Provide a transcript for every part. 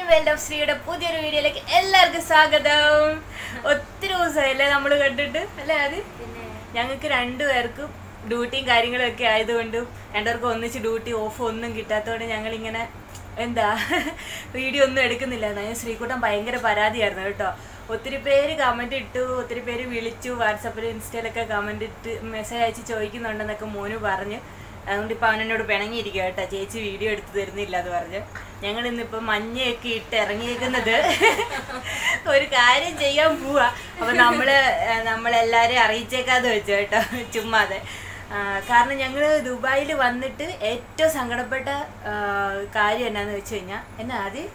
World of ശ്രീയുടെ പുതിയൊരു വീഡിയോയിലേക്ക് എല്ലാവർക്കും സ്വാഗതം. ഒത്തിരി ദിവസമല്ലേ നമ്മൾ കണ്ടിട്ട് അല്ലേ? അത് ഞങ്ങൾക്ക് രണ്ടുപേർക്കും ഡ്യൂട്ടിയും കാര്യങ്ങളും ഒക്കെ ആയതുകൊണ്ടും രണ്ടുപേർക്കും ഒന്നിച്ച് ഡ്യൂട്ടി ഓഫ് ഒന്നും കിട്ടാത്തതുകൊണ്ട് ഞങ്ങളിങ്ങനെ വീഡിയോ ഒന്നും എടുക്കുന്നില്ല. ശ്രീകുട്ടൻ ഭയങ്കര പരാതിയായിരുന്നു കേട്ടോ. ഒത്തിരി പേര് കമൻറ്റ് ഇട്ടു, ഒത്തിരി പേര് വിളിച്ചു, വാട്സപ്പിൽ ഇൻസ്റ്റയിലൊക്കെ കമൻറ്റ് ഇട്ട് മെസ്സേജ് അയച്ച് ചോദിക്കുന്നുണ്ടെന്നൊക്കെ മോന് പറഞ്ഞ്. അതുകൊണ്ട് ഇപ്പം അവനോട് പിണങ്ങിയിരിക്കുക കേട്ടോ, ചേച്ചി വീഡിയോ എടുത്ത് തരുന്നില്ല എന്ന് പറഞ്ഞ്. ഞങ്ങൾ ഇന്നിപ്പം മഞ്ഞയൊക്കെ ഇട്ട് ഇറങ്ങിയേക്കുന്നത് ഒരു കാര്യം ചെയ്യാൻ പോവാ. അപ്പം നമ്മളെല്ലാവരെയും അറിയിച്ചേക്കാതെ വെച്ചു കേട്ടോ, ചുമ്മാതെ. കാരണം ഞങ്ങൾ ദുബായിൽ വന്നിട്ട് ഏറ്റവും സങ്കടപ്പെട്ട കാര്യം എന്നാന്ന് വെച്ച് കഴിഞ്ഞാൽ ആദ്യം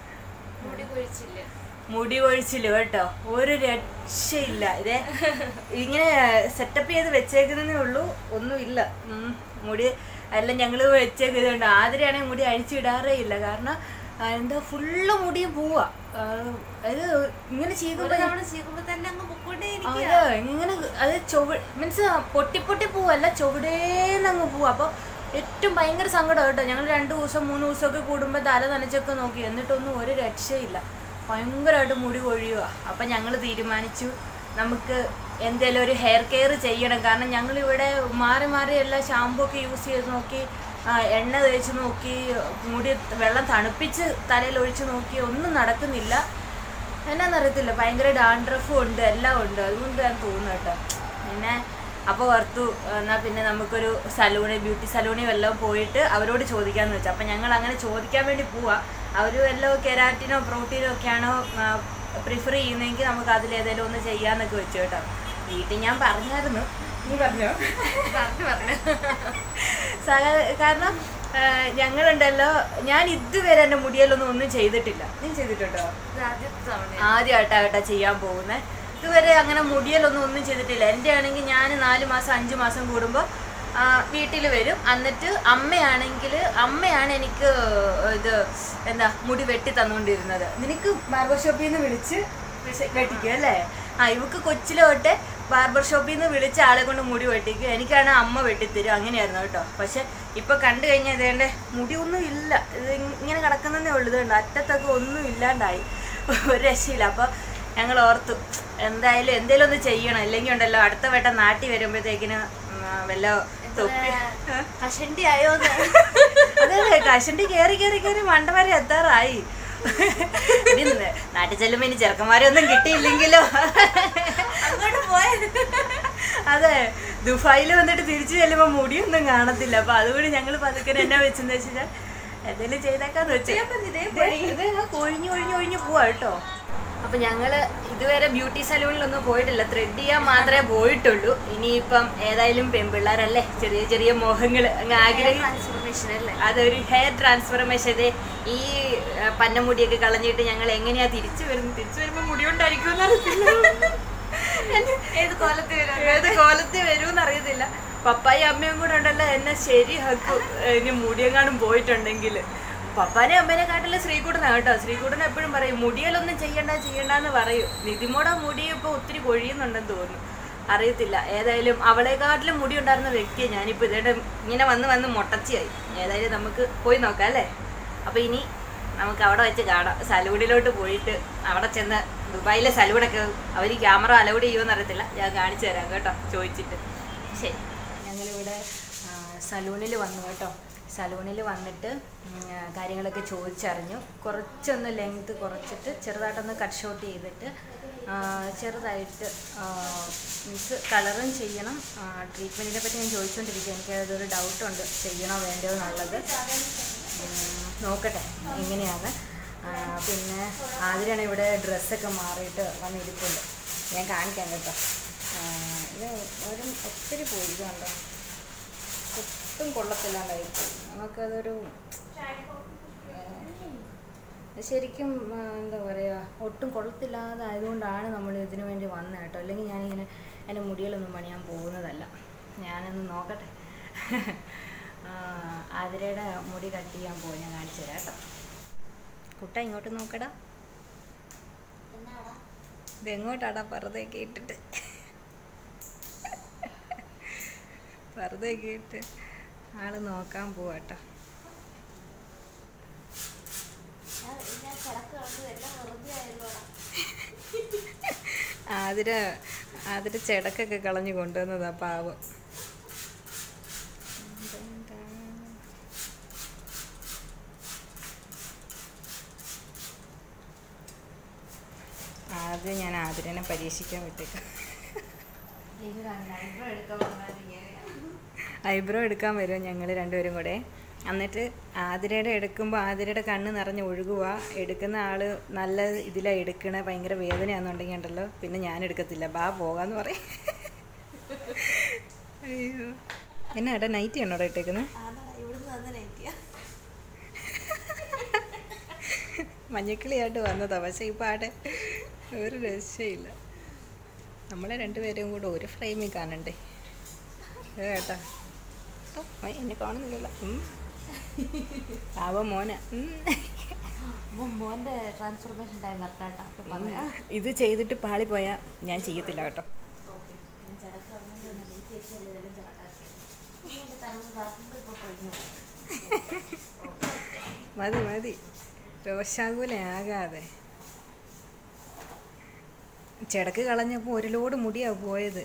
മുടി കൊഴിച്ചില്ല കേട്ടോ. ഒരു രക്ഷയില്ല. ഇതേ ഇങ്ങനെ സെറ്റപ്പ് ചെയ്ത് വെച്ചേക്കുന്നതേ ഉള്ളൂ, ഒന്നുമില്ല. മുടി എല്ലാം ഞങ്ങൾ വെച്ചേക്കുന്നുണ്ട്. ആതിരയാണെങ്കിൽ മുടി അഴിച്ചിടാറേ ഇല്ല. കാരണം എന്താ ഫുള്ള് മുടിയും പോവാ. അത് ഇങ്ങനെ ചീകുമ്പോ തന്നെ ഇങ്ങനെ അത് മീൻസ് പൊട്ടി പോവല്ല, ചുവടേന്നങ്ങ് പോവാ. അപ്പൊ ഏറ്റവും ഭയങ്കര സങ്കടം കേട്ടോ. ഞങ്ങൾ 2 ദിവസം 3 ദിവസമൊക്കെ കൂടുമ്പോൾ തല നനച്ചൊക്കെ നോക്കി, എന്നിട്ടൊന്നും ഒരു രക്ഷയില്ല. ഭയങ്കരമായിട്ട് മുടി കൊഴിയുക. അപ്പം ഞങ്ങൾ തീരുമാനിച്ചു നമുക്ക് എന്തെങ്കിലും ഒരു ഹെയർ കെയർ ചെയ്യണം. കാരണം ഞങ്ങളിവിടെ മാറി എല്ലാ ഷാമ്പൂ ഒക്കെ യൂസ് ചെയ്ത് നോക്കി, എണ്ണ തേച്ച് നോക്കി, മുടി വെള്ളം തണുപ്പിച്ച് തലയിൽ ഒഴിച്ച് നോക്കി, ഒന്നും നടക്കുന്നില്ല. എന്നാന്നറിയത്തില്ല, ഭയങ്കര ഡാൻഡ്രഫും ഉണ്ട്, എല്ലാം ഉണ്ട്. അതുകൊണ്ട് ഞാൻ തോന്നുന്നു കേട്ടോ. പിന്നെ അപ്പോൾ ഓർത്തു എന്നാൽ പിന്നെ നമുക്കൊരു ബ്യൂട്ടി സലൂണിൽ വല്ലതും പോയിട്ട് അവരോട് ചോദിക്കാമെന്ന് വെച്ചു. അപ്പം ഞങ്ങൾ അങ്ങനെ ചോദിക്കാൻ വേണ്ടി പോവാം. അവർ വല്ലതും കെരാറ്റിനോ പ്രോട്ടീനോ ഒക്കെയാണോ പ്രിഫർ ചെയ്യുന്നതെങ്കിൽ നമുക്ക് അതിലേതെങ്കിലും ഒന്ന് ചെയ്യാമെന്നൊക്കെ വെച്ചു കേട്ടോ. വീട്ടിൽ ഞാൻ പറഞ്ഞായിരുന്നു. നീ പറഞ്ഞോ? പറഞ്ഞു. കാരണം ഞങ്ങളുണ്ടല്ലോ, ഞാൻ ഇതുവരെ എൻ്റെ മുടിയിലൊന്നും ചെയ്തിട്ടില്ല. നീ ചെയ്തിട്ടുണ്ടോ? ആദ്യമായിട്ടാ ചെയ്യാൻ പോകുന്നത്. ഇതുവരെ അങ്ങനെ മുടിയിലൊന്നും ചെയ്തിട്ടില്ല. എൻ്റെ ആണെങ്കിൽ ഞാൻ 4 മാസം 5 മാസം കൂടുമ്പോൾ വീട്ടിൽ വരും. എന്നിട്ട് അമ്മയാണ് എനിക്ക് മുടി വെട്ടി തന്നുകൊണ്ടിരുന്നത്. നിനക്ക് ബാർബർ ഷോപ്പിൽ നിന്ന് വിളിച്ച് വെട്ടിക്കും അല്ലേ? ഇവക്ക് കൊച്ചിലെ തൊട്ടേ ബാർബർ ഷോപ്പിൽ നിന്ന് വിളിച്ച ആളെ കൊണ്ട് മുടി വെട്ടിക്കും. എനിക്കാണ് അമ്മ വെട്ടിത്തരും. അങ്ങനെയായിരുന്നു കേട്ടോ. പക്ഷെ ഇപ്പം കണ്ടു കഴിഞ്ഞാൽ ഇതേണ്ട മുടിയൊന്നും ഇല്ല, ഇത് ഇങ്ങനെ കിടക്കുന്നതേ ഉള്ളൂ. ഇതുണ്ട്, അറ്റത്തൊക്കെ ഒന്നും ഇല്ലാണ്ടായി, ഒരു രക്ഷയില്ല. അപ്പോൾ ഞങ്ങൾ ഓർത്തു എന്തേലും ഒന്ന് ചെയ്യണം. ഇല്ലെങ്കിൽ ഉണ്ടല്ലോ അടുത്ത വട്ടം നാട്ടിൽ വരുമ്പോഴത്തേക്കിന് വല്ല കഷണ്ടി ആയോ? അതെ, കഷണ്ടി കയറി മണ്ട വരെ എത്താറായി. നാട്ടിൽ ചെല്ലുമ്പോ ഇനി ചെറുക്കന്മാരെ ഒന്നും കിട്ടിയില്ലെങ്കിലോ അങ്ങോട്ട് പോയത്. അതെ, ദുബായിൽ വന്നിട്ട് തിരിച്ചു ചെല്ലുമ്പോ മുടിയൊന്നും കാണത്തില്ല. അപ്പൊ അതുകൊണ്ട് ഞങ്ങൾ പതുക്കെ എന്നാ വെച്ചെന്ന് വെച്ചാൽ എന്തെങ്കിലും ചെയ്തേക്കാന്ന് വെച്ചാൽ കൊഴിഞ്ഞു പോവാ കേട്ടോ. അപ്പം ഞങ്ങൾ ഇതുവരെ ബ്യൂട്ടി സലൂണിലൊന്നും പോയിട്ടില്ല, ത്രെഡ് ചെയ്യാൻ മാത്രമേ പോയിട്ടുള്ളൂ. ഇനിയിപ്പം ഏതായാലും പെൺപിള്ളേരല്ലേ, ചെറിയ മോഹങ്ങൾ അങ്ങ് ആഗ്രഹിക്കും. അതൊരു ഹെയർ ട്രാൻസ്ഫോർമേഷൻ. ഈ പന്നമുടിയൊക്കെ കളഞ്ഞിട്ട് ഞങ്ങൾ എങ്ങനെയാ തിരിച്ചു വരുമ്പോൾ മുടി കൊണ്ടായിരിക്കും ഏത് കോലത്തിൽ വരുമെന്ന് അറിയത്തില്ല. പപ്പായും അമ്മയും കൂടെ ഉണ്ടല്ലോ എന്നെ ശരിയാക്കും ഇനി മുടിയെങ്ങാനും പോയിട്ടുണ്ടെങ്കിൽ. പപ്പാനെ അമ്മേനെ കാട്ടില്ല ശ്രീകുട്ടനാണ് കേട്ടോ. ശ്രീകുട്ടൻ എപ്പോഴും പറയും മുടിയിലൊന്നും ചെയ്യണ്ടെന്ന് പറയും. നിതിമോടെ മുടി ഇപ്പോൾ ഒത്തിരി കൊഴിയുന്നുണ്ടെന്ന് തോന്നുന്നു, അറിയത്തില്ല. ഏതായാലും അവളെക്കാട്ടിലും മുടി ഉണ്ടായിരുന്ന വ്യക്തിയെ ഞാനിപ്പോൾ ഇതേടെ ഇങ്ങനെ വന്ന് മൊട്ടച്ചിയായി. ഏതായാലും നമുക്ക് പോയി നോക്കാം അല്ലേ? അപ്പോൾ ഇനി നമുക്ക് അവിടെ വെച്ച് കാണാം. സലൂണിലോട്ട് പോയിട്ട് അവിടെ ചെന്ന് ദുബായിലെ സലൂണൊക്കെ അവർ ക്യാമറ അലൗഡ് ചെയ്യുമെന്ന് അറിയത്തില്ല, ഞാൻ കാണിച്ചു തരാം കേട്ടോ ചോദിച്ചിട്ട്. ശരി, ഞങ്ങളിവിടെ സലൂണിൽ വന്നു കേട്ടോ. സലൂണിൽ വന്നിട്ട് കാര്യങ്ങളൊക്കെ ചോദിച്ചറിഞ്ഞു. കുറച്ചൊന്ന് ലെങ്ത് കുറച്ചിട്ട് ചെറുതായിട്ടൊന്ന് കട്ട് ഷോട്ട് ചെയ്തിട്ട് ചെറുതായിട്ട് മീൻസ് കളറും ചെയ്യണം. ട്രീറ്റ്മെൻറ്റിനെ പറ്റി ഞാൻ ചോദിച്ചുകൊണ്ടിരിക്കുക. എനിക്ക് അതൊരു ഡൗട്ടുണ്ട്, ചെയ്യണോ വേണ്ടയോ എന്നുള്ളത്. നോക്കട്ടെ എങ്ങനെയാണ്. പിന്നെ ആതിരാണ് ഇവിടെ ഡ്രസ്സൊക്കെ മാറിയിട്ട് വന്നിരിപ്പുണ്ട്, ഞാൻ കാണിക്കാം കേട്ടോ. ഇത് ഒത്തിരി പോയി, ഇത് കണ്ടോ, ഒട്ടും കൊള്ളത്തില്ലാണ്ടായിരിക്കും. നമുക്കതൊരു ശരിക്കും എന്താ പറയുക, ഒട്ടും കൊള്ളത്തില്ലാതായതുകൊണ്ടാണ് നമ്മൾ ഇതിനു വേണ്ടി വന്നത് കേട്ടോ. അല്ലെങ്കിൽ ഞാനിങ്ങനെ എൻ്റെ മുടികളൊന്നും പണിയാൻ പോകുന്നതല്ല. ഞാനൊന്ന് നോക്കട്ടെ. ആതിരയുടെ മുടി കട്ട് ചെയ്യാൻ പോയി, ഞാൻ കാണിച്ചു തരാം കേട്ടോ. കുട്ട ഇങ്ങോട്ട് നോക്കടാ. ഇതെങ്ങോട്ടാടാ പറുതൊക്കെ ഇട്ടിട്ട് പറുതൊക്കെ ഇട്ട് ആള് നോക്കാൻ പോവാട്ടോ. അതിന് ചെടക്കൊക്കെ കളഞ്ഞു കൊണ്ടുവന്നതാ പാവം. ആദ്യം ഞാൻ ആതിരനെ പരീക്ഷിക്കാൻ വിട്ടേക്കാം. ഐബ്രോ എടുക്കാൻ വരും ഞങ്ങൾ രണ്ടുപേരും കൂടെ. എന്നിട്ട് ആതിരയുടെ എടുക്കുമ്പോൾ ആതിരയുടെ കണ്ണ് നിറഞ്ഞ് ഒഴുകുക. എടുക്കുന്ന ആൾ നല്ല ഇതിലാണ് എടുക്കണേ, ഭയങ്കര വേദനയാണെന്നുണ്ടെങ്കിൽ ഉണ്ടല്ലോ പിന്നെ ഞാൻ എടുക്കത്തില്ല, ബാ പോകാമെന്ന് പറയും. അയ്യോ, എന്നാ ഏട്ടാ നൈറ്റി ആണോ അവിടെ ഇട്ടേക്കുന്നത്? മഞ്ഞക്കിളിയായിട്ട് വന്നതാ, പക്ഷേ ഇപ്പം ആടെ ഒരു രക്ഷയില്ല. നമ്മളെ രണ്ടുപേരും കൂടെ ഒരു ഫ്രെയിമിൽ കാണണ്ടേ ഏട്ടാ. എന്നെ കാണുന്നില്ലല്ലോ. പാവം മോന. മോൻ്റെ ട്രാൻസ്ഫോർമേഷൻ ടൈം ഇത് ചെയ്തിട്ട് പാളിപ്പോയാൽ ഞാൻ ചെയ്യത്തില്ല കേട്ടോ. മതി മതി, രോഷാകുലയാകാതെ. ചെടക്ക് കളഞ്ഞപ്പോൾ ഒരു ലോഡ് മുടിയാ പോയത്.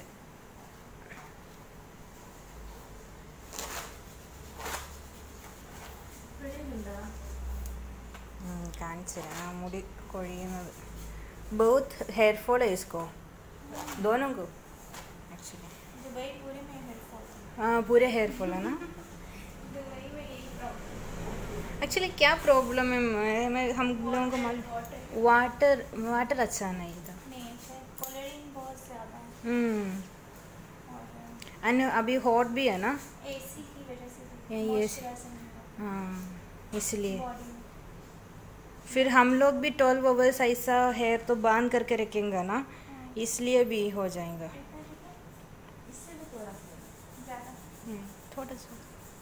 കാണിച്ചു തരാം ആ മുടി കൊഴിയുന്നത്. बहुत हेयर फॉल है इसको, दोनों को एक्चुअली। हाँ पूरे हेयर फॉल है ना। एक्चुअली क्या प्रॉब्लम है, मैं हम लोगों को मालूम वाटर अच्छा नहीं था। एंड अभी हॉट भी है ना, एसी की वजह से, ये हाँ इसलिए। फिर हम लोग भी 12 आवर्स ऐसा हेयर तो बांध करके रखेंगे ना, इसलिए भी हो जाएगा। इससे भी थोड़ा ज़्यादा, थोड़ा सा।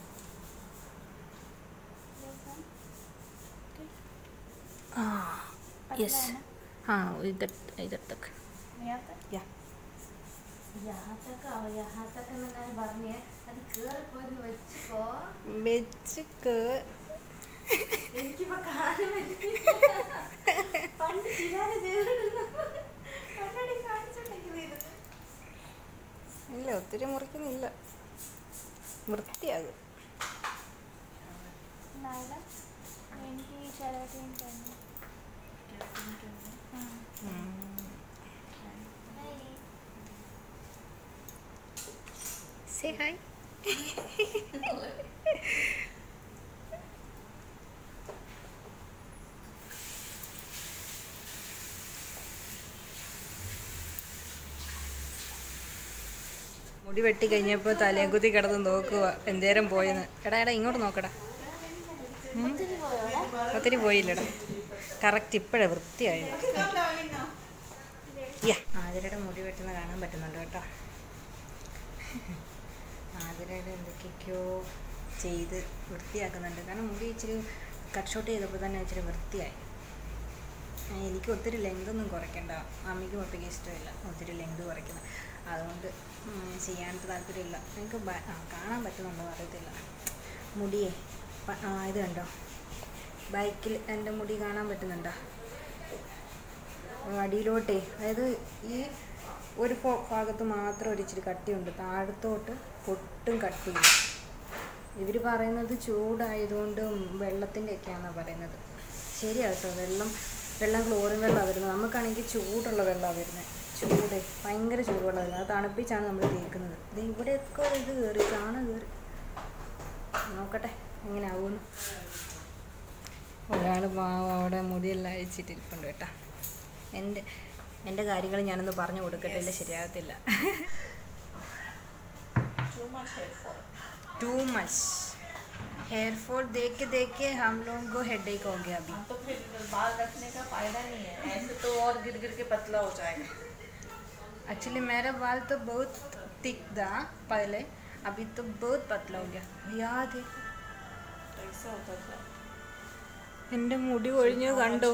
हाँ यस, हाँ इधर इधर तक, यहाँ तक, यहाँ तक मैंने പറഞ്ഞേ അത് കേറിപ്പോയി വെച്ചോ വെച്ചിട്ട് എനിക്കിപ്പോ കാണാൻ പണ്ട് കണ്ണാടി കാണിച്ചിട്ടുണ്ടെങ്കിൽ ഇല്ല, ഒത്തിരി മുറിക്കുന്നില്ല, വൃത്തിയാകും. എനിക്ക് ചെറുതായിട്ട് Say hi. മുടി വെട്ടി കഴിഞ്ഞപ്പോൾ തലയും കുത്തി കിടന്ന് നോക്കുക എന്തേരം പോയെന്ന്. എടാ ഇങ്ങോട്ട് നോക്കടാ. ഒത്തിരി പോയില്ലടാ, കറക്റ്റ് ഇപ്പോഴേ വൃത്തിയായി. ആതിരയുടെ മുടി വെട്ടുന്ന കാണാൻ പറ്റുന്നുണ്ട് കേട്ടോ. ആതിരയുടെ എന്തൊക്കെയൊക്കെയോ ചെയ്ത് വൃത്തിയാക്കുന്നുണ്ട്. കാരണം മുടി ഇച്ചിരി കട്ട് ഷോട്ട് ചെയ്തപ്പോൾ തന്നെ ഇച്ചിരി വൃത്തിയായി. എനിക്ക് ഒത്തിരി ലെങ്തൊന്നും കുറയ്ക്കണ്ട, അമ്മയ്ക്കും ഒപ്പിക്ക് ഇഷ്ടമില്ല ഒത്തിരി ലെങ്ത് കുറയ്ക്കുന്നത്, അതുകൊണ്ട് ചെയ്യാനായിട്ട് താല്പര്യമില്ല. എനിക്ക് കാണാൻ പറ്റുന്നുണ്ടോ അറിയത്തില്ല മുടിയെ. ഇത് കണ്ടോ, ബൈക്കിൽ എൻ്റെ മുടി കാണാൻ പറ്റുന്നുണ്ടോ? അടിയിലോട്ടേ, അതായത് ഈ ഒരു ഭാഗത്ത് മാത്രം ഒരു ഇച്ചിരി കട്ടിയുണ്ട്, താഴത്തോട്ട് ഒട്ടും കട്ടിയില്ല. ഇവർ പറയുന്നത് ചൂടായതുകൊണ്ട് വെള്ളത്തിൻ്റെയൊക്കെയാണെന്നാണ് പറയുന്നത്. ശരിയാണ് കേട്ടോ, വെള്ളം ക്ലോറിൻ വെള്ളമാണ് വരുന്നത്. നമുക്കാണെങ്കിൽ ചൂടുള്ള വെള്ളമാണ് വരുന്നത്. ചൂട് ഭയങ്കര ചൂടുവെള്ളം വരുന്നത്, അത് തണുപ്പിച്ചാണ് നമ്മൾ തേക്കുന്നത്. ഇത് ഇവിടെയൊക്കെ ഇത് കയറി ചാണകം കയറി. നോക്കട്ടെ എങ്ങനെ ആവുമെന്ന്. ഒരാൾ പാവം അവിടെ മുടിയെല്ലാം അഴിച്ചിട്ടിരിപ്പുണ്ട് കേട്ടോ. എൻ്റെ കാര്യങ്ങൾ ഞാനൊന്ന് പറഞ്ഞു കൊടുക്കട്ടില്ല, ശരിയാകത്തില്ല. टू मच हेयर फॉल देख के हम लोगों को हेडेक हो गया अभी। तो फिर बाल रखने का फायदा नहीं है, ऐसे तो और गिर के पतला हो जाएगा। एक्चुअली मेरा बाल तो बहुत थिक था पहले, अभी तो बहुत पतला हो गया। याद है ऐसा होता था। എൻ്റെ മുടി കൊഴിഞ്ഞു കണ്ടോ?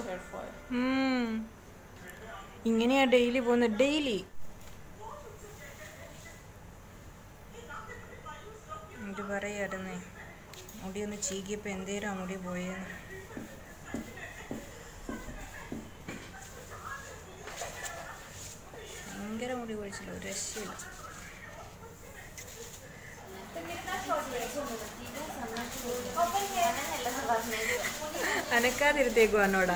ഇങ്ങനെയാ ഡെയിലി പോകുന്നത്, ഡെയിലി. എന്നിട്ട് പറയായിരുന്നേ മുടി ഒന്ന് ചീകിയപ്പോൾ എന്തേരം ആ മുടി പോയെന്ന്. രക്ഷയില്ല, ഒരു രക്ഷയില്ല. അനക്കാതിരുത്തേക്കും എന്നോടാ.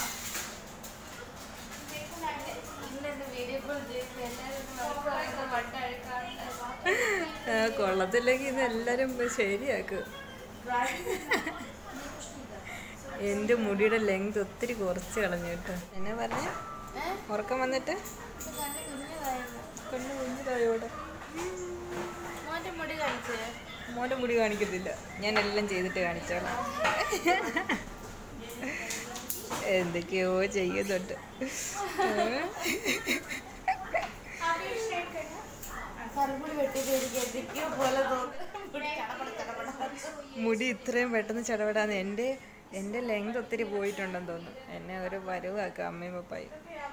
കൊള്ളത്തില്ലെങ്കിൽ ഇന്ന് എല്ലാരും ശരിയാക്കും. എൻ്റെ മുടിയുടെ ലെങ്ത് ഒത്തിരി കുറച്ച് കളഞ്ഞു കേട്ടോ. എന്നെ പറഞ്ഞ ഉറക്കം വന്നിട്ട് കണ്ണ് കുഞ്ഞിതായോടെ. മോൻ്റെ മുടി കാണിക്കത്തില്ല, ഞാൻ എല്ലാം ചെയ്തിട്ട് കാണിച്ചോളാം. എന്തൊക്കെയോ ചെയ്യുന്നുണ്ട്. മുടി ഇത്രയും പെട്ടെന്ന് ചടപെടാന്ന്. എൻ്റെ ലെങ്ത് ഒത്തിരി പോയിട്ടുണ്ടെന്ന് തോന്നുന്നു. എന്നെ ഒരു പരുവാക്കാം അമ്മയും പപ്പായും.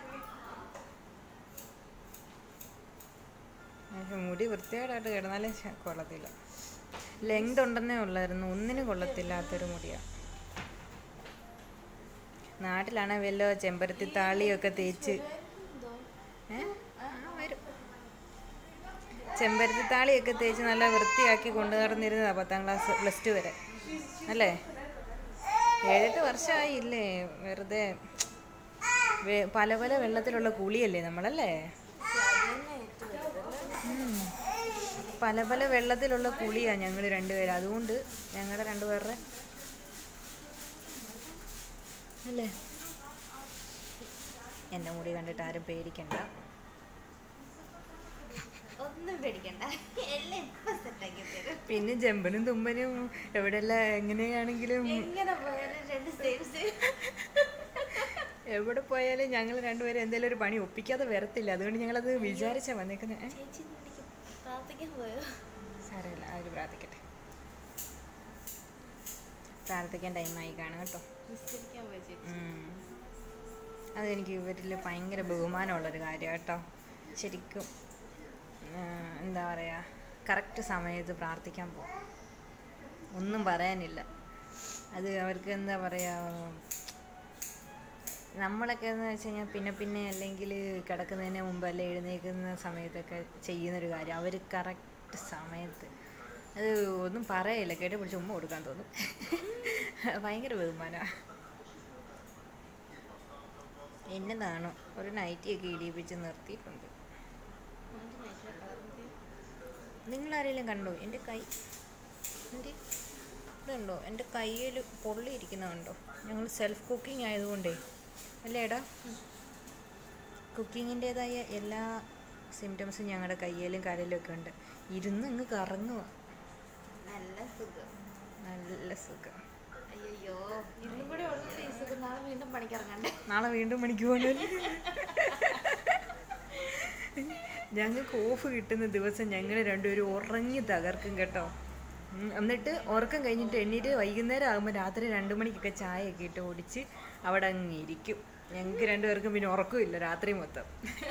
പക്ഷെ മുടി വൃത്തികേടായിട്ട് കിടന്നാലും കൊള്ളത്തില്ല. ലെങ്ത് ഉണ്ടെന്നേ ഉള്ളായിരുന്നു, ഒന്നിനും കൊള്ളത്തില്ലാത്തൊരു മുടിയാണ്. നാട്ടിലാണെ വല്ലോ ചെമ്പരത്തി താളിയൊക്കെ തേച്ച് വരും. ചെമ്പരത്തി താളിയൊക്കെ തേച്ച് നല്ല വൃത്തിയാക്കി കൊണ്ടു നടന്നിരുന്നതാണ് 10ാം ക്ലാസ് +2 വരെ അല്ലേ. 7-8 വർഷമായില്ലേ. വെറുതെ പല പല വെള്ളത്തിലുള്ള കുളിയല്ലേ നമ്മളല്ലേ. പല പല വെള്ളത്തിലുള്ള കുളിയാണ് ഞങ്ങൾ രണ്ടുപേരും. അതുകൊണ്ട് ഞങ്ങളുടെ രണ്ടുപേരുടെ അല്ലേ. എൻ്റെ മുടി കണ്ടിട്ട് ആരും പേടിക്കണ്ട, ഒന്നും പേടിക്കണ്ട, എല്ലാം ഇപ്പൊ സെറ്റാക്കി തരും. പിന്നെ ജമ്പനും തുമ്പനും എവിടെയെല്ലാം എങ്ങനെയാണെങ്കിലും എങ്ങനെ പോയാലും 2 സേവ് എവിടെ പോയാലും ഞങ്ങൾ രണ്ടുപേരും എന്തെങ്കിലും ഒരു പണി ഒപ്പിക്കാതെ വരത്തില്ല. അതുകൊണ്ട് ഞങ്ങളത് വിചാരിച്ചാ വന്നേക്കുന്നത്. ചേച്ചി പ്രാർത്ഥിക്കാൻ പോയോ? സാരമില്ല, അവർ പ്രാർത്ഥിക്കട്ടെ. പ്രാർത്ഥിക്കാൻ ടൈമായി കാണും കേട്ടോ. നിസ്കരിക്കാൻ പോയി ചേച്ചി. അതെനിക്ക് ഇവരിൽ ഭയങ്കര ബഹുമാനമുള്ളൊരു കാര്യമാണ് കേട്ടോ. ശരിക്കും എന്താ പറയുക, കറക്റ്റ് സമയത്ത് പ്രാർത്ഥിക്കാൻ പോകും, ഒന്നും പറയാനില്ല. അത് അവർക്ക് എന്താ പറയുക, നമ്മളൊക്കെ എന്ന് വെച്ച് കഴിഞ്ഞാൽ പിന്നെ അല്ലെങ്കിൽ കിടക്കുന്നതിന് മുമ്പ് അല്ലെ എഴുന്നേൽക്കുന്ന സമയത്തൊക്കെ ചെയ്യുന്നൊരു കാര്യം അവർ കറക്റ്റ് സമയത്ത്. അത് ഒന്നും പറയില്ല, കേട്ട് പിടിച്ച് ഉമ്മ കൊടുക്കാൻ തോന്നും. ഭയങ്കര ബഹുമാനമാണ്. എന്നതാണോ ഒരു നൈറ്റിയൊക്കെ ഇടിയിപ്പിച്ച് നിർത്തിയിട്ടുണ്ട്. നിങ്ങളാരെങ്കിലും കണ്ടോ എൻ്റെ കൈ? ഇതുണ്ടോ എൻ്റെ കയ്യിൽ പൊള്ളിയിരിക്കുന്നതുണ്ടോ? ഞങ്ങൾ സെൽഫ് കുക്കിംഗ് ആയതുകൊണ്ടേ അല്ലേടാ, കുക്കിങ്ങിൻ്റേതായ എല്ലാ സിംറ്റംസും ഞങ്ങളുടെ കയ്യിലും കാലിലും ഒക്കെ ഉണ്ട്. ഇരുന്ന് അങ്ങ് കറങ്ങുക, നല്ല സുഖം, നല്ല സുഖം. അയ്യോ ഇന്നും കൂടി ഉള്ളത് ഈ സുഖം. നാളെ വീണ്ടും പണിക്കിറങ്ങണ്ടേ? നാളെ വീണ്ടും പണിക്ക് പോകണല്ലേ. ഞങ്ങൾക്ക് ഓഫ് കിട്ടുന്ന ദിവസം ഞങ്ങൾ രണ്ടുപേരും ഉറങ്ങി തകർക്കും കേട്ടോ. എന്നിട്ട് ഉറക്കം കഴിഞ്ഞിട്ട് എണ്ണീറ്റ് വൈകുന്നേരം ആകുമ്പോൾ രാത്രി 2 മണിക്കൊക്കെ ചായയൊക്കെ ഇട്ട് ഓടിച്ച് അവിടെ അങ്ങ് ഇരിക്കും. ഞങ്ങൾക്ക് രണ്ടുപേർക്കും പിന്നെ ഉറക്കമില്ല രാത്രി മൊത്തം.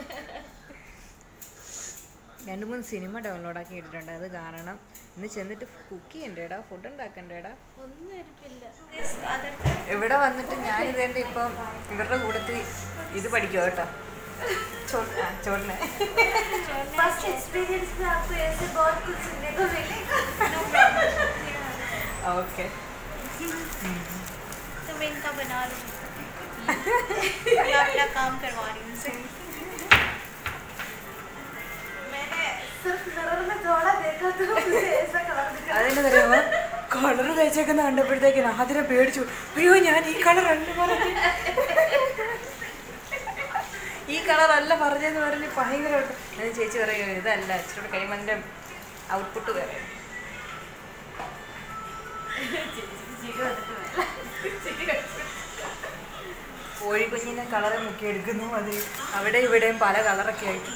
2-3 സിനിമ ഡൗൺലോഡാക്കി ഇട്ടിട്ടുണ്ട്, അത് കാണണം. ഇന്ന് ചെന്നിട്ട് കുക്ക് ചെയ്യണ്ടേടാ, ഫുഡ് ഉണ്ടാക്കണ്ടേടാ. ഒന്നും ഇരിപ്പില്ല. ഇവിടെ വന്നിട്ട് ഞാനിതേണ്ട ഇപ്പം ഇവരുടെ കൂടത്തിൽ ഇത് പഠിക്കുക കേട്ടോ. छोड़ना है। फर्स्ट एक्सपीरियंस में आपको ऐसे बहुत कुछ सुनने को मिलेगा। ओके, तो मैं इनका बना लूँ, मैं अपना काम करवा रही हूँ इनसे। मैंने सिर्फ मिरर में थोड़ा देखा तो मुझे ऐसा कलर दिखा। അതെന്നെ തരുമോ കളർ തേച്ചേക്കുന്ന കണ്ടപ്പോഴത്തേക്കിന് ആദ്യം പേടിച്ചു. അയ്യോ ഞാൻ ഈ കളറല്ല പറഞ്ഞു, ഈ കളറല്ല പറഞ്ഞെന്ന് പറഞ്ഞ് ഭയങ്കരമായിട്ട്. അത് ചേച്ചി പറയുക ഇതല്ല, ഇച്ചിരി കഴിയുമ്പോൾ അതിൻ്റെ ഔട്ട്പുട്ട് വേറെ. കോഴിക്കുഞ്ഞിനെ കളറ് മുക്കിയെടുക്കുന്നു, അത് അവിടെ ഇവിടെയും പല കളറൊക്കെ ആയിട്ട്.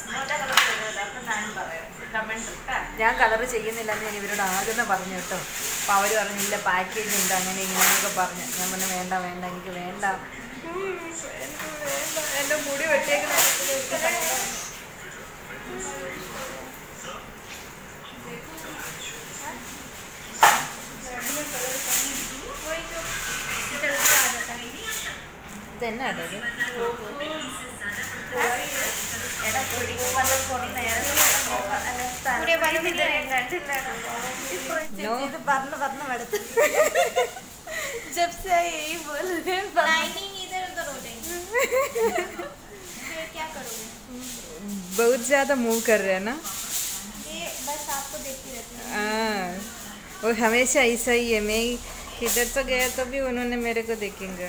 ഞാൻ കളർ ചെയ്യുന്നില്ലെന്ന് ഞാൻ ഇവരോട് ആദ്യം പറഞ്ഞു കേട്ടോ. അപ്പം അവർ പറഞ്ഞില്ല പാക്കേജ് ഉണ്ട് അങ്ങനെ ഇങ്ങനെയൊക്കെ പറഞ്ഞു. ഞാൻ പറഞ്ഞു വേണ്ട വേണ്ട എനിക്ക് വേണ്ട, എൻ്റെ മുടി വെട്ടിയേക്കുന്ന ഇതെന്നാട്ടോ ഇത്? പറഞ്ഞ മടുത്ത് जब से आई यही बोल रहे हैं लाइनिंग इधर उधर हो जाएंगे फिर क्या करोगे? बहुत ज्यादा मूव कर रहे हैं ना। ये बस आपको देखती रहती हूँ। हाँ, वो हमेशा ऐसा ही है। मैं किधर तो गया तो भी उन्होंने मेरे को देखेंगे।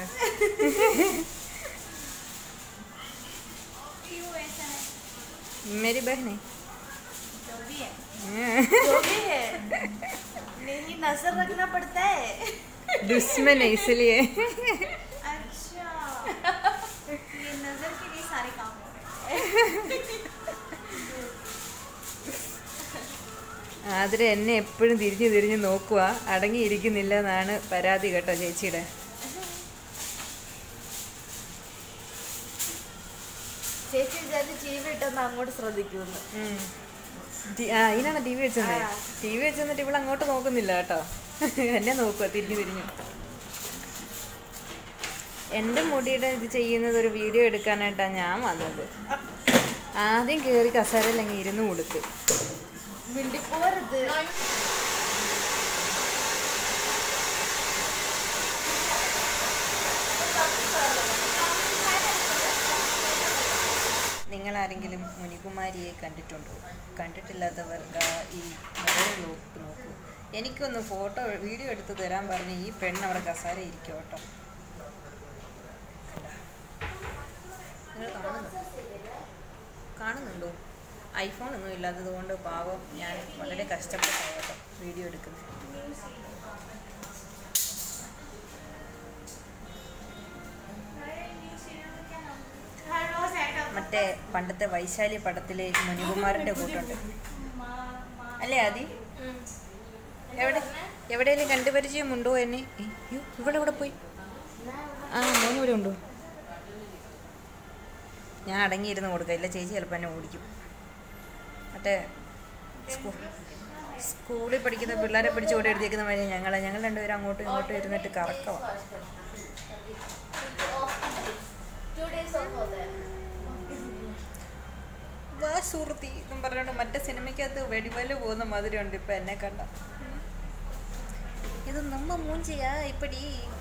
क्यों ऐसा है? मेरी बहन है। जो भी है जो भी है नहीं नजर रखना पड़ता है दुश्मन है इसलिए। अच्छा ये नजर के लिए सारे काम हो रहे ആതിര എന്നെ എപ്പോഴും തിരിഞ്ഞ് തിരിഞ്ഞ് നോക്കുക, അടങ്ങിയിരിക്കുന്നില്ല എന്നാണ് പരാതി കേട്ടോ ചേച്ചിയുടെ. ചേച്ചി വിചാരിച്ച് ടി വി ഇട്ടെന്ന് അങ്ങോട്ട് ശ്രദ്ധിക്കുന്നു. അതിനാണ് ടി വി വെച്ചത്. ടി വി വെച്ച് തന്നിട്ട് ഇവിടെ അങ്ങോട്ട് നോക്കുന്നില്ല കേട്ടോ, എന്നെ നോക്കുക തിരിഞ്ഞു തിരിഞ്ഞു. എൻ്റെ മുടിയുടെ ഇത് ചെയ്യുന്നത് ഒരു വീഡിയോ എടുക്കാനായിട്ടാണ് ഞാൻ വന്നത്. ആദ്യം കയറി കസേരയിൽ അങ്ങ് ഇരുന്ന് കൊടുത്ത്. മിണ്ടിപ്പോരുത്. നിങ്ങളാരെങ്കിലും മുനികുമാരിയെ കണ്ടിട്ടുണ്ടോ? കണ്ടിട്ടില്ലാത്തവർ ഈ മൊബൈൽ നോക്കൂ. എനിക്കൊന്ന് ഫോട്ടോ വീഡിയോ എടുത്ത് തരാൻ പറഞ്ഞ് ഈ പെണ്ണ് അവിടെ കസാര ഇരിക്കും കേട്ടോ. നിങ്ങൾ കാണുന്നുണ്ടോ? ഐഫോൺ ഒന്നും ഇല്ലാത്തത് കൊണ്ട് പാവം ഞാൻ വളരെ കഷ്ടപ്പെട്ടാണ് കേട്ടോ വീഡിയോ എടുക്കുന്നത്. മറ്റേ പണ്ടത്തെ വൈശാലി പടത്തിലെ മുനികുമാറിൻ്റെ കൂട്ടുണ്ട് അല്ലേ ആദി? എവിടെയെങ്കിലും കണ്ടുപരിചയമുണ്ടോ എന്നെ? ഇവിടെ ഇവിടെ പോയി. ആ മോനും ഇവിടെ ഉണ്ടോ? ഞാൻ അടങ്ങിയിരുന്ന് കൊടുക്കില്ല, ചേച്ചി ചിലപ്പോൾ എന്നെ ഓടിക്കും. മറ്റേ സ്കൂളിൽ പഠിക്കുന്ന പിള്ളേരെ പിടിച്ച് ഓടി എഴുതിയേക്കുന്ന മാതിരി ഞങ്ങൾ രണ്ടുപേരും അങ്ങോട്ടും ഇങ്ങോട്ടും ഇരുന്നിട്ട് കറക്കമാണ്. വാ സുഹൃത്തി എന്നും പറഞ്ഞോണ്ട് മറ്റേ സിനിമയ്ക്കകത്ത് വെടിവല് പോകുന്ന മാതിരി ഉണ്ട് ഇപ്പം എന്നെ കണ്ട. ഇത് നമ്മ മൂഞ്ചിയാ ഇപ്പടി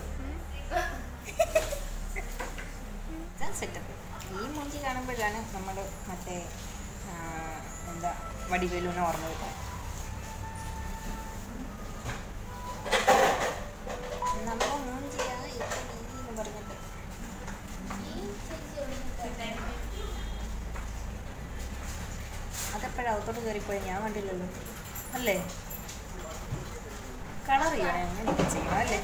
സെറ്റപ്പ്. ഈ മൂഞ്ചി കാണുമ്പോഴാണ് നമ്മൾ മറ്റേ എന്താ വടിവേലുവിനെ ഓർമ്മ കിട്ടാൻ. നമ്മ മൂഞ്ചിയാ ഇപ്പടി എന്ന് പറഞ്ഞിട്ട് അതെപ്പോഴും അകത്തോട്ട് കയറിപ്പോയി ഞാൻ കണ്ടില്ലല്ലോ അല്ലേ? കളർ ചെയ്യണേ, അങ്ങനെയൊക്കെ ചെയ്യണം അല്ലേ?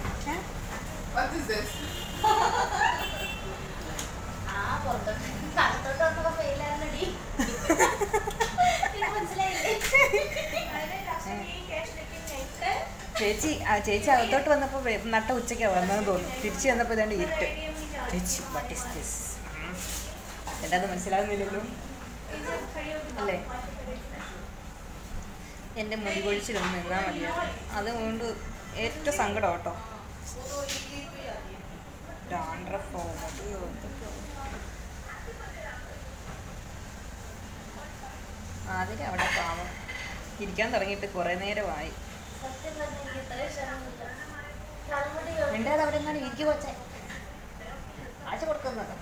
ചേച്ചി അകത്തോട്ട് വന്നപ്പോൾ നട്ട ഉച്ചയ്ക്കാണ് വന്നതെന്ന് തോന്നുന്നു. തിരിച്ചു വന്നപ്പോൾ ഇതാണ്ട് ഇരുട്ട്. ചേച്ചി വാട്ട് ഈസ് ദിസ്? എന്താന്ന് മനസ്സിലാകുന്നില്ലല്ലോ അല്ലേ? എൻ്റെ മുടി കൊഴിച്ചിലൊന്നും നിന്നാൽ മതിയായിരുന്നു. അതുകൊണ്ട് ഏറ്റവും സങ്കടം കേട്ടോ. ഡാൻഡ്രഫോ മതിയോ അതിന് അവിടെ പാവം ഇരിക്കാൻ തുടങ്ങിയിട്ട് കുറേ നേരമായി. മിണ്ടാതെ അവിടെ എങ്ങാനും ഇരിക്കു വച്ചേ ആഴ്ച കൊടുക്കുന്നത്.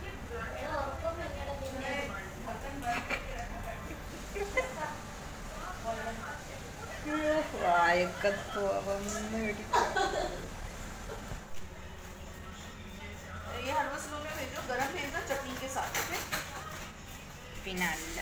പിന്നെ അല്ല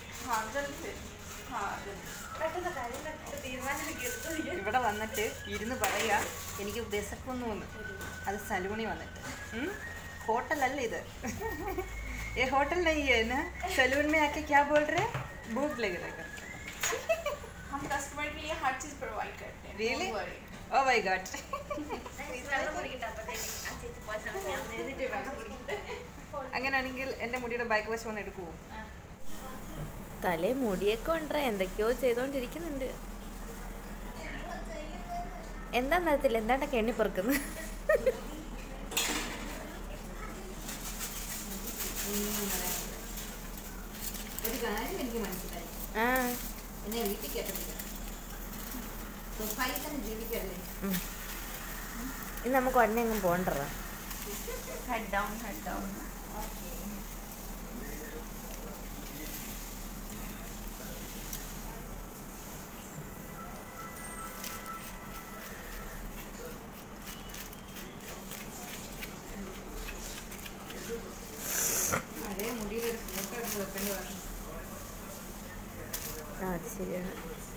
ഇവിടെ വന്നിട്ട് ഇരുന്ന് പറയുക എനിക്ക് വിശക്കുന്നു എന്ന്. അത് സലൂണി വന്നിട്ട് होटल इधर ये होटल नहीं है ना, सैलून में आके क्या बोल रहे हैं भूख लग रहा है। हम कस्टमर के लिए हर चीज प्रोवाइड करते हैं. Really? Oh my god. അങ്ങനെയാണെങ്കിൽ എൻ്റെ മുടിയുടെ ബാക്ക് വശം ഒന്ന് എടുക്കുമോ? തലേ മുടിയൊക്കെ ഉണ്ടാ എന്തൊക്കെയോ ചെയ്തോണ്ടിരിക്കുന്നുണ്ട്. എന്താന്ന് അറിയത്തില്ല, എന്താണ്ടൊക്കെ എണ്ണി പൊറുക്കുന്നു. കാര്യം എനിക്ക് മനസ്സിലായി. എന്നെ വീട്ടിൽ കേട്ടിട്ടില്ല. ദുബായിൽ തന്നെ ജീവിക്കല്ലേ. ഇന്ന് നമുക്ക് ഉടനെ എങ്ങും പോകണ്ടോ? Head down head down. അതേ മുടിയിലൊരു ഫോട്ടോ എടുത്ത് വെക്കേണ്ടി പറഞ്ഞു. അത് ശരിയാണ്.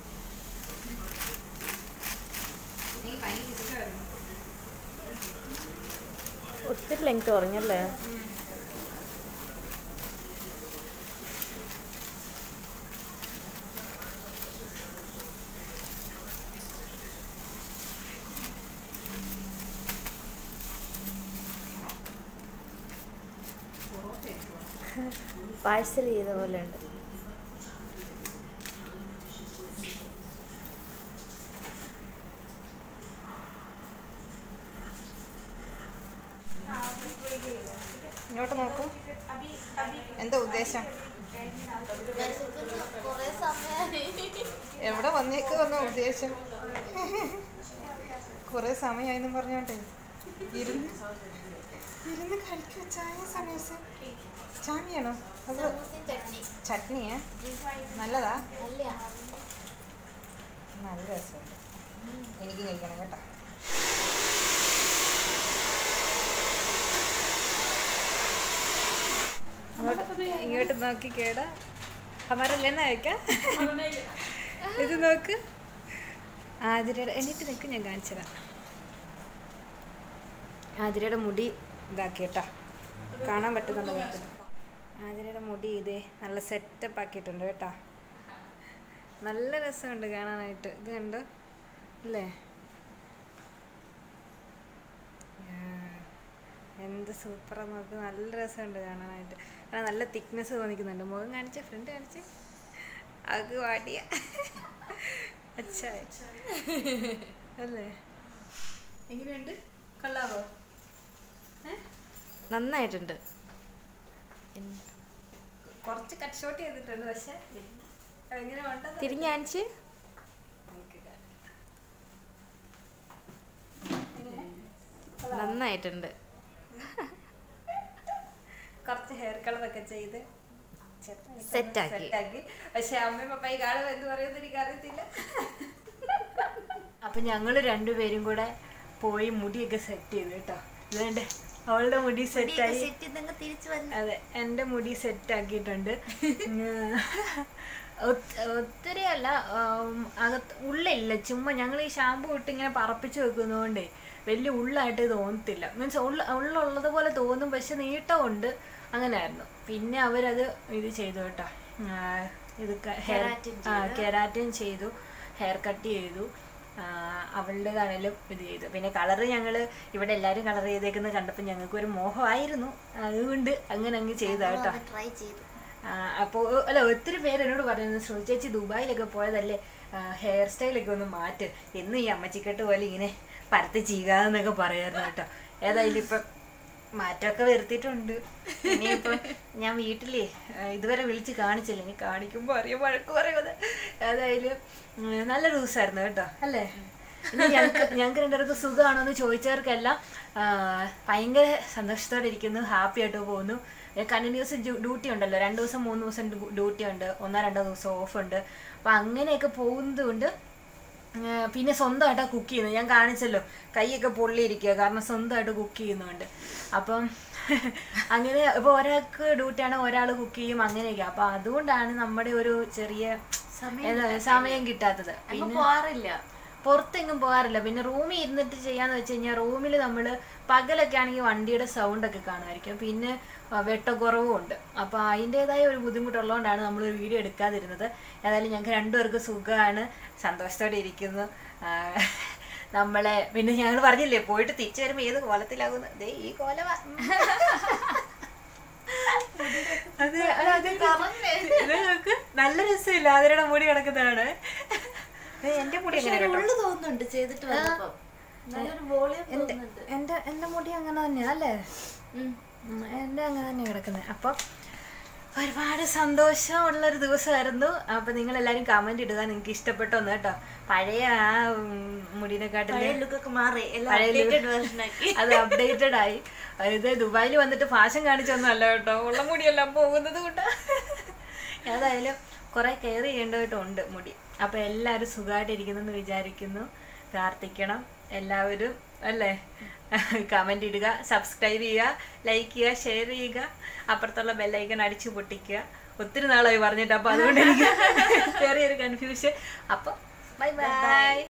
നീ ഭയങ്കര ഇഷ്ടമായിരുന്നു. ഒത്തിരി ലെങ്ത് കുറഞ്ഞല്ലേ? പാഴ്സൽ ചെയ്ത പോലെ ഉണ്ട്. ഇങ്ങോട്ട് നോക്കൂ. എന്താ ഉദ്ദേശം? എവിടെ വന്നേക്കുവന്ന ഉദ്ദേശം? കുറെ സമയമായെന്നും പറഞ്ഞോട്ടെ ഇരുന്ന് ഇരുന്ന് കഴിക്കുക. ചായ സമയത്ത് ചാമിയാണോ അത്? ചട്നിയാ? നല്ലതാ? നല്ല രസമുണ്ട്. എനിക്ക് കഴിക്കണം കേട്ടോ. ഇങ്ങോട്ട് നോക്കി കേടാ. ഹമാര ലെന അയക്കാം. ഇത് നോക്ക്. ആതിരയുടെ എന്നിട്ട് നിൽക്ക്, ഞാൻ കാണിച്ചതാ. ആതിരയുടെ മുടി ഇതാക്കി കേട്ടോ, കാണാൻ പറ്റുന്നുണ്ടോ? ആതിരയുടെ മുടി ഇതേ നല്ല സെറ്റപ്പ് ആക്കിയിട്ടുണ്ട് കേട്ടോ. നല്ല രസമുണ്ട് കാണാനായിട്ട്. ഇത് കണ്ടോ അല്ലേ? എന്ത് സൂപ്പറാണ് നോക്ക്. നല്ല രസമുണ്ട് കാണാനായിട്ട്. കാരണം നല്ല തിക്നെസ് തോന്നിക്കുന്നുണ്ട്. മുഖം കാണിച്ച്, ഫ്രണ്ട് കാണിച്ച്. അത് വാടിയ അച്ഛാ അല്ലേ? എങ്ങനെയുണ്ട്? കൊള്ളാവോ? നന്നായിട്ടുണ്ട്. കുറച്ച് കട്ട് ഷോട്ട് ചെയ്തിട്ടുണ്ട്, പക്ഷെ എങ്ങനെ ഉണ്ടെന്ന് തിരിഞ്ഞ് കാണിച്ച്. നന്നായിട്ടുണ്ട്. കുറച്ച് ഹെയർ കളറൊക്കെ ചെയ്ത് സെറ്റാക്കി. പക്ഷെ അമ്മയും പപ്പായി കാണുമ്പോൾ എന്ത് പറയുമെന്ന് എനിക്ക് അറിയത്തില്ല. അപ്പൊ ഞങ്ങള് രണ്ടുപേരും കൂടെ പോയി മുടിയൊക്കെ സെറ്റ് ചെയ്തു കേട്ടോ. ഇതുകൊണ്ട് അവളുടെ മുടി സെറ്റായി. അതെ, എൻ്റെ മുടി സെറ്റ് ആക്കിയിട്ടുണ്ട്. ഒത്തിരി അല്ല, ഉള്ളില്ല, ചുമ്മാ ഞങ്ങൾ ഈ ഷാമ്പു ഇട്ട് ഇങ്ങനെ പറപ്പിച്ച് വെക്കുന്നതുകൊണ്ടേ വലിയ ഉള്ളായിട്ട് തോന്നത്തില്ല. മീൻസ് ഉള്ളത് പോലെ തോന്നും, പക്ഷെ നീട്ടമുണ്ട്. അങ്ങനെയായിരുന്നു. പിന്നെ അവരത് ഇത് ചെയ്തു കേട്ടോ. ഇത് കെരാറ്റിൻ ചെയ്തു, ഹെയർ കട്ട് ചെയ്തു. അവളുടേതാണേലും ഇത് ചെയ്തു. പിന്നെ കളറ് ഞങ്ങൾ ഇവിടെ എല്ലാവരും കളർ ചെയ്തേക്കുന്നത് കണ്ടപ്പോൾ ഞങ്ങൾക്ക് ഒരു മോഹമായിരുന്നു. അതുകൊണ്ട് അങ്ങനെ അങ്ങ് ചെയ്താ കേട്ടോ. അപ്പോൾ അല്ല, ഒത്തിരി പേര് എന്നോട് പറയുന്നത്, ശ്രുതി ചേച്ചി ദുബായിലൊക്കെ പോയതല്ലേ, ഹെയർ സ്റ്റൈലൊക്കെ ഒന്ന് മാറ്റ്, എന്നും ഈ അമ്മച്ചിക്കെട്ട് പോലെ ഇങ്ങനെ പരത്തി ചെയ്യാന്നൊക്കെ പറയായിരുന്നു കേട്ടോ. ഏതായാലും ഇപ്പം മാറ്റമൊക്കെ വരുത്തിയിട്ടുണ്ട്. ഇനിയിപ്പം ഞാൻ വീട്ടിലേ ഇതുവരെ വിളിച്ച് കാണിച്ചില്ല, ഇനി കാണിക്കുമ്പോൾ അറിയാം വഴക്ക് പറയുന്നത്. ഏതായാലും നല്ല ദിവസമായിരുന്നു കേട്ടോ അല്ലേ? ഇനി ഞങ്ങൾക്ക് രണ്ടുപേർക്ക് സുഖമാണോ എന്ന് ചോദിച്ചവർക്കെല്ലാം ഭയങ്കര സന്തോഷത്തോടെ ഇരിക്കുന്നു, ഹാപ്പി ആയിട്ട് പോകുന്നു. കണ്ടിന്യൂസ് ഡ്യൂട്ടി ഉണ്ടല്ലോ, 2 ദിവസം 3 ദിവസം ഡ്യൂട്ടി ഉണ്ട്, 1-2 ദിവസം ഓഫ് ഉണ്ട്. അപ്പം അങ്ങനെയൊക്കെ പോകുന്നത് കൊണ്ട് പിന്നെ സ്വന്തമായിട്ടാണ് കുക്ക് ചെയ്യുന്നത്. ഞാൻ കാണിച്ചല്ലോ, കൈയൊക്കെ പൊള്ളിയിരിക്കുക, കാരണം സ്വന്തമായിട്ട് കുക്ക് ചെയ്യുന്നുണ്ട്. അപ്പം അങ്ങനെ ഇപ്പോൾ ഒരാൾക്ക് ഡ്യൂട്ടിയാണ്, ഒരാൾ കുക്ക് ചെയ്യും, അങ്ങനെയൊക്കെ. അപ്പം അതുകൊണ്ടാണ് നമ്മുടെ ഒരു ചെറിയ സമയം കിട്ടാത്തത്. പിന്നെ പോകാറില്ല, പുറത്തെങ്ങും പോകാറില്ല. പിന്നെ റൂമിൽ ഇരുന്നിട്ട് ചെയ്യാന്ന് വെച്ച് കഴിഞ്ഞാൽ റൂമിൽ നമ്മൾ പകലൊക്കെ ആണെങ്കിൽ വണ്ടിയുടെ സൗണ്ടൊക്കെ കാണുമായിരിക്കും, പിന്നെ വെട്ടക്കുറവും ഉണ്ട്. അപ്പോൾ അതിൻ്റെതായ ഒരു ബുദ്ധിമുട്ടുള്ളതുകൊണ്ടാണ് നമ്മളൊരു വീഡിയോ എടുക്കാതിരുന്നത്. ഏതായാലും ഞങ്ങൾക്ക് രണ്ടുപേർക്ക് സുഖമാണ്, സന്തോഷത്തോടെ ഇരിക്കുന്നു. നമ്മളെ പിന്നെ ഞങ്ങൾ പറഞ്ഞില്ലേ, പോയിട്ട് തിരിച്ചു വരുമ്പോൾ ഏത് കോലത്തിലാകുന്നു. ദേ ഈ കോലവാ. നല്ല രസമില്ല, അതിരുടെ മുടി കിടക്കുന്നതാണ്. എന്റെ മുടി തോന്നുന്നുണ്ട് ചെയ്തിട്ട്. എന്റെ മുടി അങ്ങനെ തന്നെയാ അല്ലേ? എന്റെ അങ്ങനെ തന്നെയാ കിടക്കുന്നത്. അപ്പം ഒരുപാട് സന്തോഷമുള്ളൊരു ദിവസമായിരുന്നു. അപ്പം നിങ്ങളെല്ലാവരും കമൻറ്റ് ഇടുക നിങ്ങൾക്ക് ഇഷ്ടപ്പെട്ടോന്ന് കേട്ടോ. പഴയ ആ മുടിനെക്കാട്ടിലും ലുക്കൊക്കെ മാറി എല്ലാം പഴയ updated version ആക്കി. അത് അപ്ഡേറ്റഡ് ആയി. ഇത് ദുബായിൽ വന്നിട്ട് ഫാഷൻ കാണിച്ചൊന്നും അല്ല കേട്ടോ, ഉള്ള മുടിയെല്ലാം പോകുന്നത് കൊണ്ട്. ഏതായാലും കുറേ കെയർ ചെയ്യേണ്ടതായിട്ടുണ്ട് മുടി. അപ്പോൾ എല്ലാവരും സുഖമായിട്ടിരിക്കുന്നെന്ന് വിചാരിക്കുന്നു. പ്രാർത്ഥിക്കണം എല്ലാവരും അല്ലേ. കമൻ്റ് ഇടുക, സബ്സ്ക്രൈബ് ചെയ്യുക, ലൈക്ക് ചെയ്യുക, ഷെയർ ചെയ്യുക, അപ്പുറത്തുള്ള ബെല്ലൈക്കൺ അടിച്ചു പൊട്ടിക്കുക. ഒത്തിരി നാളായി പറഞ്ഞിട്ട്, അപ്പോൾ അതുകൊണ്ട് എനിക്ക് ചെറിയൊരു കൺഫ്യൂഷൻ. അപ്പോൾ ബൈ ബൈ.